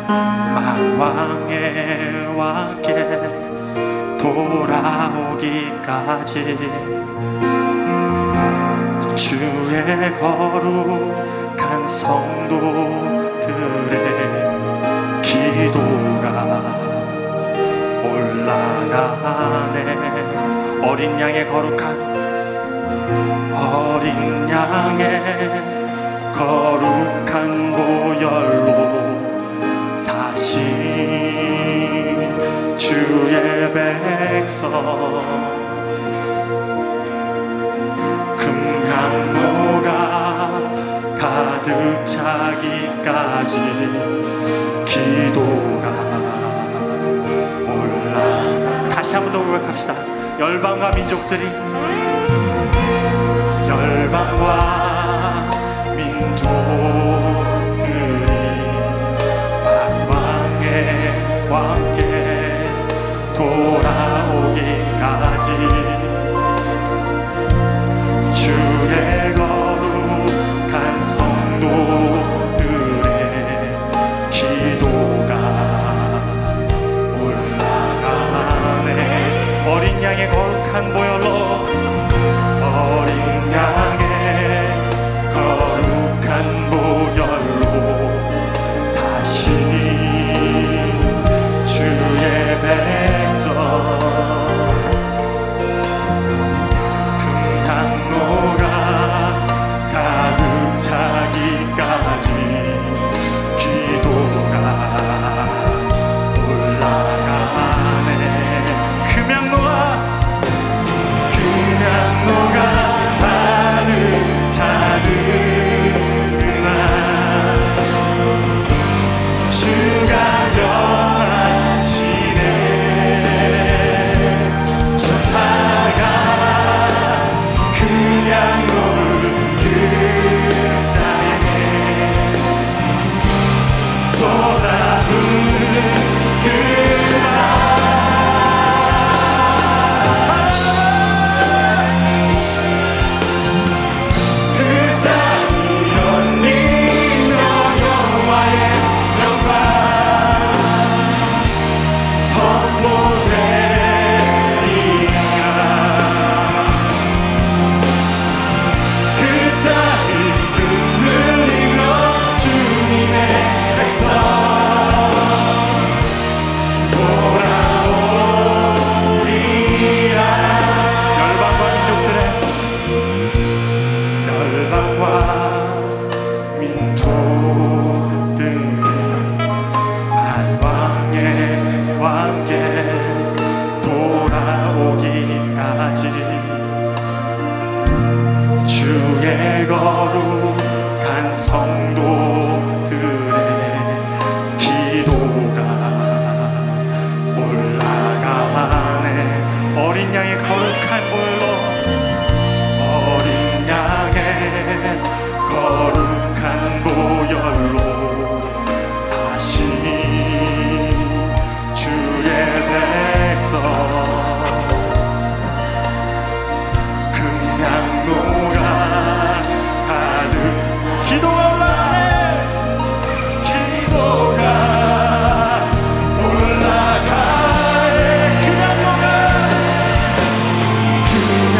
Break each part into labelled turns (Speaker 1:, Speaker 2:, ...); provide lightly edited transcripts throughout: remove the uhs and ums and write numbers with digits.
Speaker 1: 만왕의 왕께 돌아오기까지 주의 거룩한 성도들의 기도가 올라가네. 어린 양의 거룩한 보혈로 사신 주의 백성, 금향로가 가득 차기까지 기도가 올라가. 다시 한 번 더 고백합시다. 열방과 민족들이 만왕의 왕께 돌아오기까지 주의 거룩한 성도들의 기도가 올라가네. 어린 양의 거룩한 보혈로, 어린 양의 거룩한 보혈로 사신 주의 백성, 금향로가 가득 차기까지 기도가 올라가네. 금향로가 가득 차는구나. 주가 명하시네. 천사가 금향로를 그 땅에 쏟아붓는 그날, 주의 거룩한 성도들의 기도가 올라가네. 어린 양의 거룩한 보혈로, 어린 양의 거룩한 보혈로 사신 주의 백성, 금향로가 가득 기도가 올라가네. 기도가 올라가네. 금향로가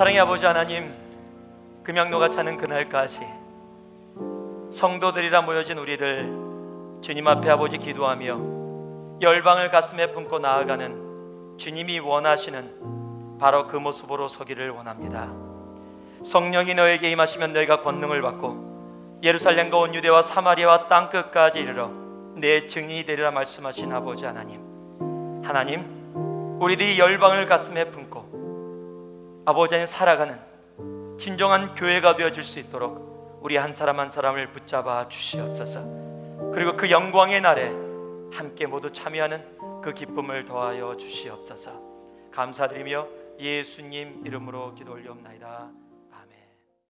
Speaker 2: 사랑의 아버지 하나님, 금양로가 차는 그날까지 성도들이라 모여진 우리들 주님 앞에 아버지 기도하며 열방을 가슴에 품고 나아가는 주님이 원하시는 바로 그 모습으로 서기를 원합니다. 성령이 너에게 임하시면 너희가 권능을 받고 예루살렘과 온 유대와 사마리아와 땅끝까지 이르러 내 증인이 되리라 말씀하신 아버지 하나님, 우리들이 열방을 가슴에 품고 아버지 하나님 살아가는 진정한 교회가 되어질 수 있도록 우리 한 사람 한 사람을 붙잡아 주시옵소서. 그리고 그 영광의 날에 함께 모두 참여하는 그 기쁨을 더하여 주시옵소서. 감사드리며 예수님 이름으로 기도 올리옵나이다.